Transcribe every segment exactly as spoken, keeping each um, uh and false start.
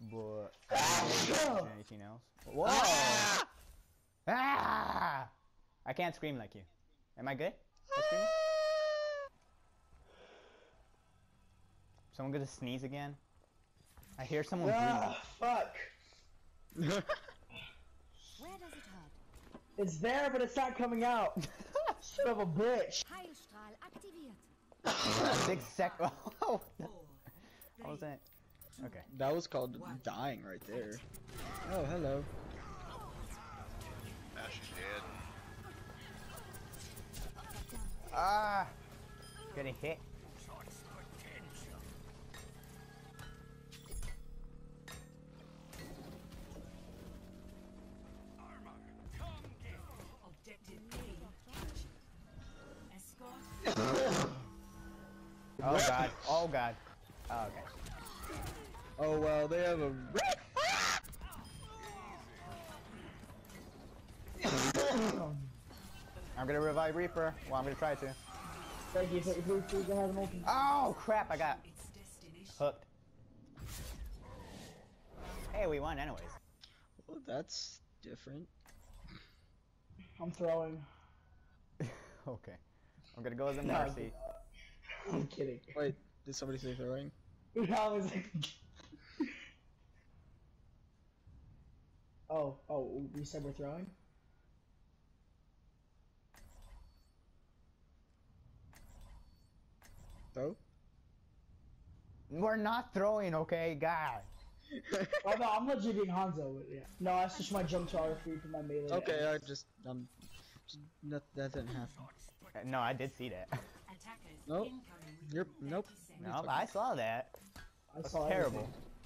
but anything else? Whoa! Ah! Ah! I can't scream like you. Am I good? At screaming? Someone gonna sneeze again? I hear someone Ah, fuck. Where does it hurt? It's there, but it's not coming out. Son of a bitch. Heilstrahl aktiviert. Six sec. Oh, what was that? Okay. That was called dying right there. Oh, hello. Now she's dead. Ah! Getting hit. Oh god. Oh god. Oh, okay. Oh well, they have a. I'm gonna revive Reaper. Well, I'm gonna try to. Thank you, thank you, please, please, go ahead and open. Oh crap! I got hooked. Hey, we won anyways. Well, that's different. I'm throwing. Okay. I'm gonna go as a No, Mercy. I'm kidding. Wait, did somebody say throwing? I was like... Oh, oh, we said we're throwing? Throw? We're not throwing, okay, God. Oh no, I'm legit being Hanzo. But yeah. No, that's just my jump tower free for my melee. Okay, I just um, just, that that didn't happen. Uh, No, I did see that. Nope. You're nope. No, I saw that. I That's saw terrible.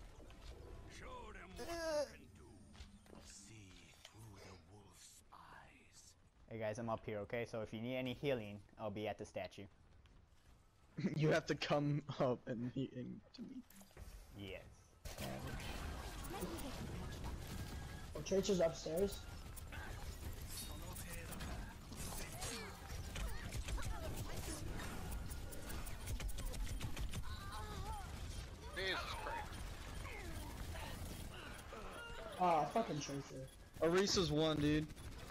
Hey guys, I'm up here, okay? So if you need any healing, I'll be at the statue. You have to come up and meet and to me. Yes. Oh, Tracer's upstairs. Jesus Christ. Ah, fucking Tracer. Orisa's one, dude.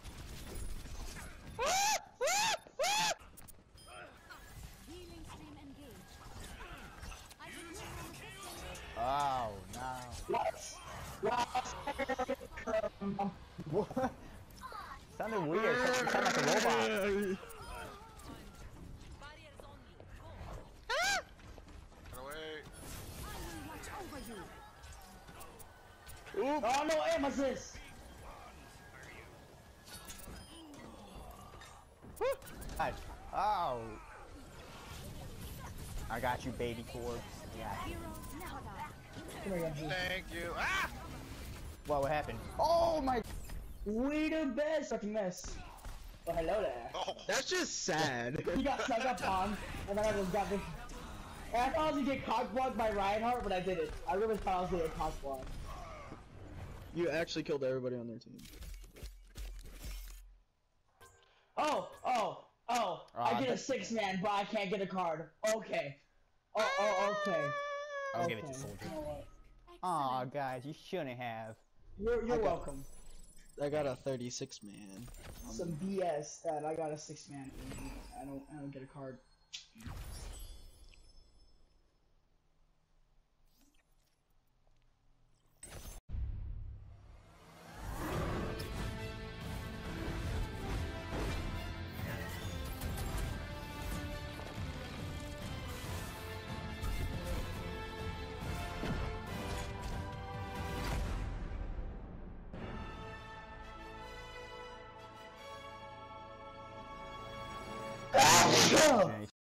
Healing stream engaged. I Oh no. What? Um, What? Sounded weird. It sounded like a robot. Get away. watch over you. oh no, aim assist! God. Oh. I got you, baby cord. Yeah. Heroes never die. Come here, Genji. Thank you. Ah! What, what happened? Oh my. We the best fucking mess. Oh, hello there. Oh, That's just sad. He got stuck up on, and then I just got the. And I thought I was gonna get cockblocked by Reinhardt, but I didn't. I really thought I was gonna get cockblocked. You actually killed everybody on their team. Oh, oh, oh! Uh, I get a that- six man, but I can't get a card. Okay. Oh, oh, okay. I'll okay. give it to Soldier. You know what? Aw, guys, you shouldn't have. You're, you're I got- welcome. I got a thirty-six man. Some B S that I got a six man. I don't, I don't get a card. Jenny